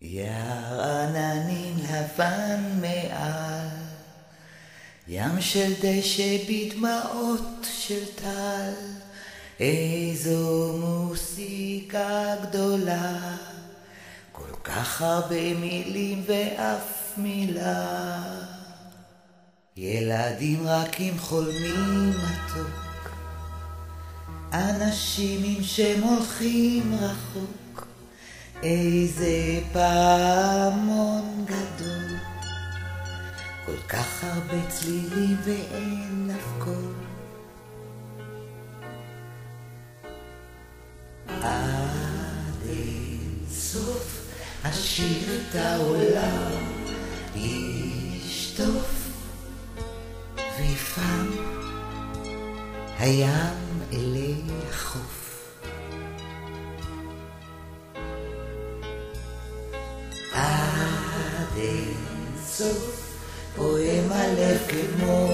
יער עננים לבן מעל, ים של דשא בדמעות של טל, איזו מוסיקה גדולה, כל כך הרבה מילים ואף מילה. ילדים רכים חולמים מתוק, אנשים עם שם הולכים רחוק, איזה פעמון גדול, כל כך הרבה צלילים ואין אף קול. עד אין סוף אשיר את העולם, ישטוף ויפעם הים אלי החוף. עד אין סוף פועם הלב כמו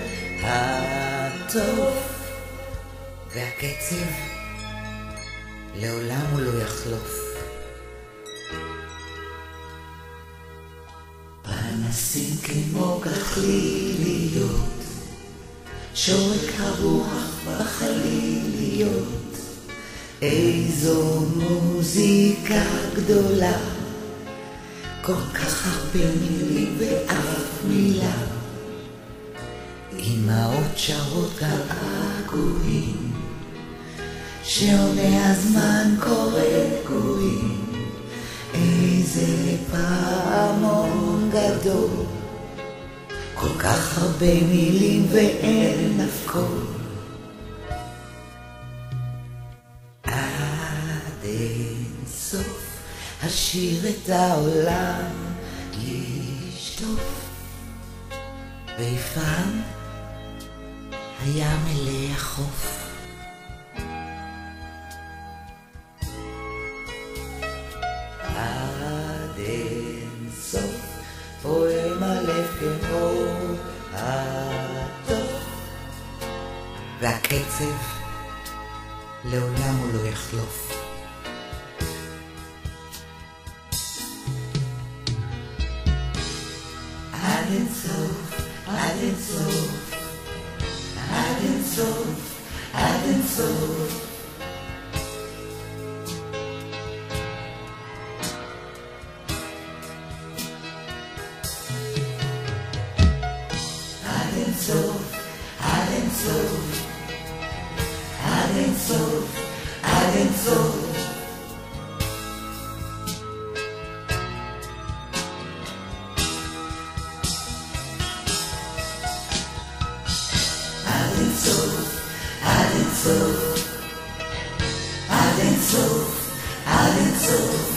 הטוב, והקצב לעולם הוא לא יחלוף. פנסים כמו גחליליות, שורק הרוח בחליליות, איזו מוזיקה גדולה, כל כך הרבה מילים ואף מילה. אמהות שרות געגועים, שעונה הזמן קורא גויים, איזה פעמון גדול, כל כך הרבה מילים ואין אף קול. עד אין סוף אשיר את העולם, ישטוף ויפעם הים אלי החוף. עד אין סוף פועם הלב כמו הטוב, והקצב לעולם הוא לא יחלוף. עד אין סוף, עד אין סוף, עד אין סוף, עד אין סוף. עד אין סוף, עד אין סוף, עד אין סוף, עד אין סוף. עד אין סוף, עד אין סוף, עד אין סוף, עד אין סוף.